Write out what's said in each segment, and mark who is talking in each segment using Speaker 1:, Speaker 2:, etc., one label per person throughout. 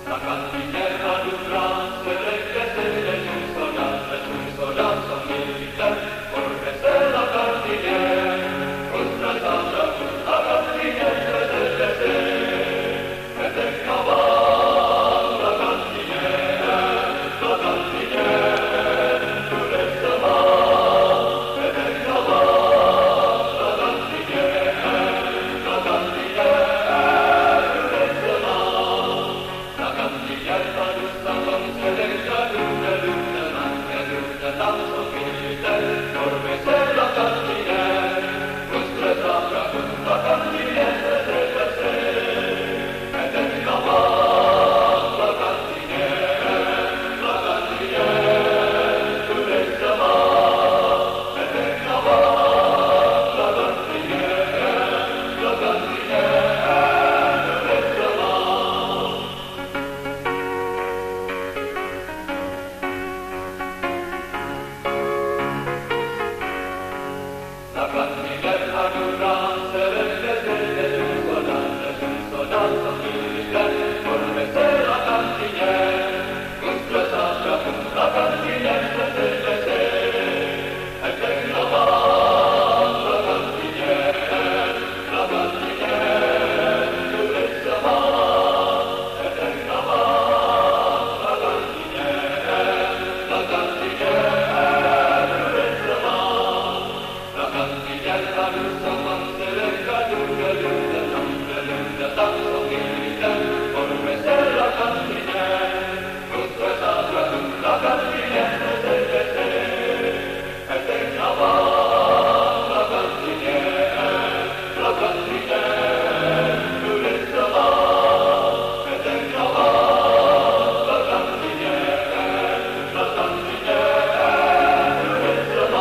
Speaker 1: La cantiniera d'un gran se regrese sus soldados militar, porque la cantiniera, nuestra santa, la cantiniera se regrese, de caballo la cantiniera, tu resta va, de caballo la cantiniera, tu resta va. La cantiniera giusta non se lega luna, tanto militer, orme se la cantiniera, nostra sacra, la cantiniera deve essere, ed è cavallo la cantiniera, tu resta va, ed è cavallo la cantiniera, tu resta va. La cantiniera d'un se regrese sus soldados militar, porque la cantiniera, nuestra sacra, la cantiniera deve essere, ed è cavallo la cantiniera, tu resta va, ed è cavallo la cantiniera, tu resta va. La cantiniera giusta non se lega luna, tanto militer, orme se la cantiniera, nostra sacra, la cantiniera deve essere, ed è cavallo la cantiniera, tu resta va, ed è cavallo la cantiniera, tu resta va.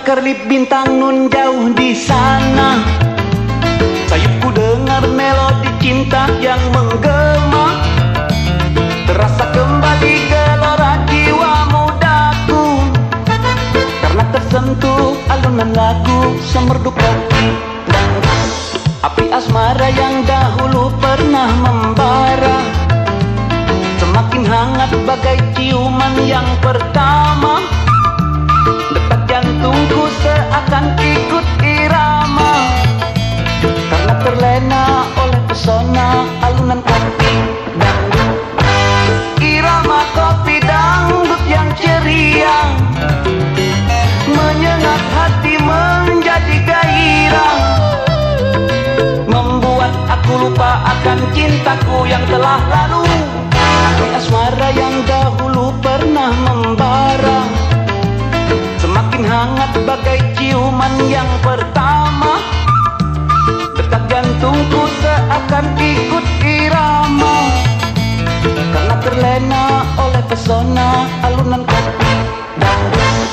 Speaker 2: Kerlip bintang nun jauh di sana, sayupku dengar melodi cinta yang menggema. Terasa kembali gelora jiwa mudaku, karena tersentuh alunan lagu semerdu kopi dangdut. Api asmara yang dahulu pernah membara, semakin hangat bagai ciuman yang pertama. Detak jantungku seakan ikut irama, karena terlena oleh pesona alunan kopi dangdut. Irama kopi dangdut yang ceria menyengat hati menjadi gairah, membuat aku lupa akan cintaku yang telah lalu. Api asmara yang dahulu pernah membara, semakin hangat bagai ciuman yang pertama. Detak jantungku seakan ikut irama, karena terlena oleh pesona alunan kopi dangdut.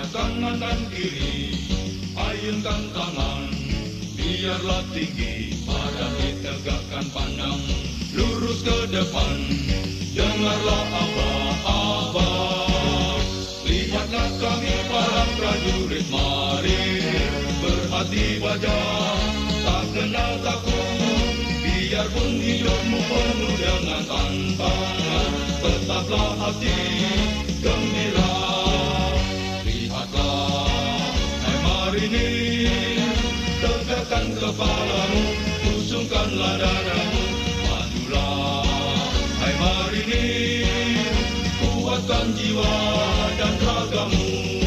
Speaker 1: lihat kanan dan kiri, ayunkan tangan, biarlah tinggi, badan ditegakkan pandang, lurus ke depan, dengarlah apa-apa. Lihatlah kami para prajurit marinir, berhati wajah, tak kenal takut, biarpun hidupmu penuh dengan tantangan, tetaplah hati gembira. Lihatlah, hai marinir, tegakkan kepalamu, usungkanlah dadamu, majulah, hai marinir, kuatkan jiwa dan ragamu.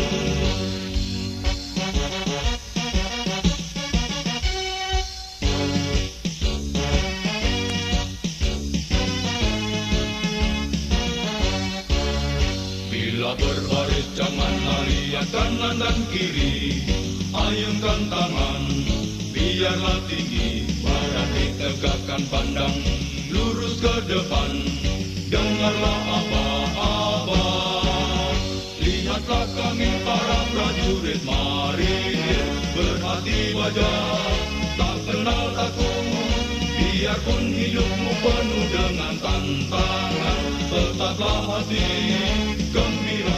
Speaker 1: Bila berbaris janganlah lihat kanan dan kiri, ayunkan tangan, biarlah tinggi, badan ditegakkan pandang, lurus ke depan, dengarlah apa-apa. Lihatlah kami para prajurit marinir, berhati wajah, tak kenal takut, biarpun hidupmu penuh dengan tantangan, tetaplah hati gembira.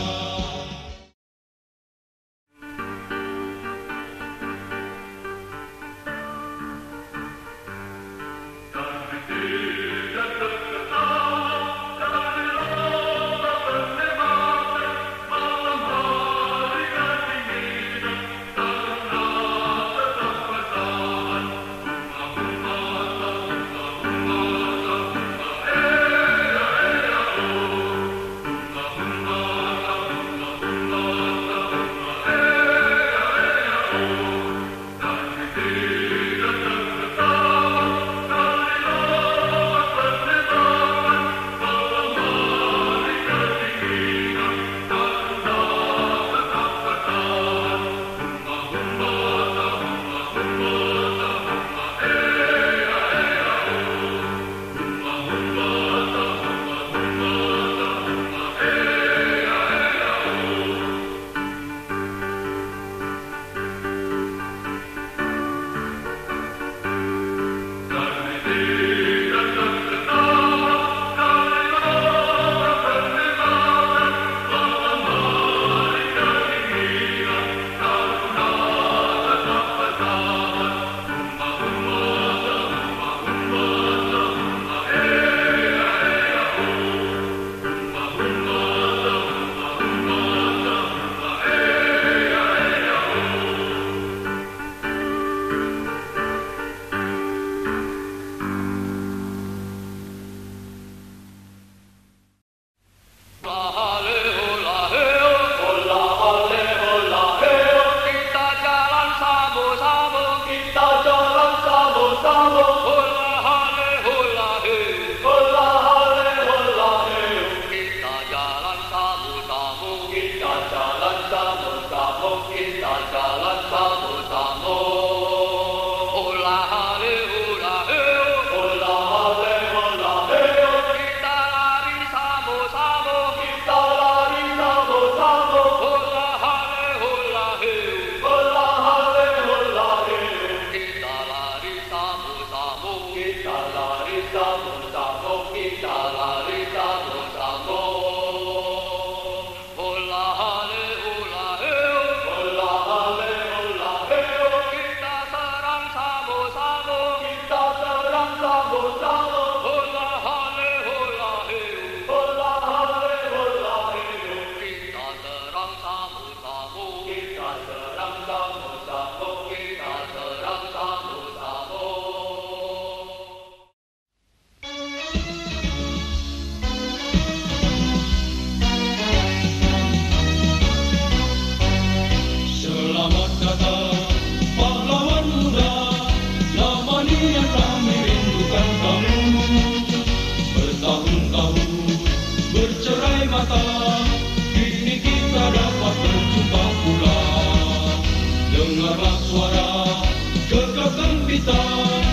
Speaker 3: Dengarlah suara kegagalan kita.